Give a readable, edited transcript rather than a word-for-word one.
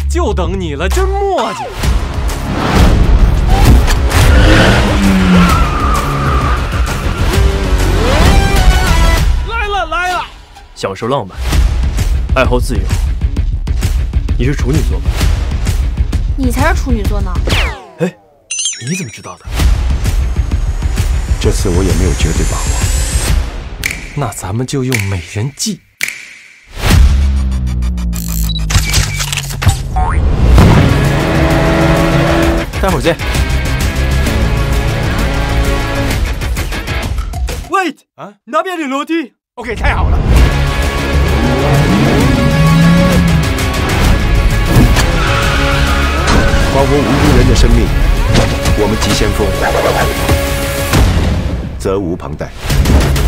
就等你了，真磨叽。来了！ 享受浪漫，爱好自由。你是处女座吧？ 你才是处女座呢。 哎，你怎么知道的？ 这次我也没有绝对把握。 那咱们就用美人计。待会儿见。Wait 啊，那边的楼梯。OK， 太好了。 保护无辜人的生命，我们急先锋，责无旁贷。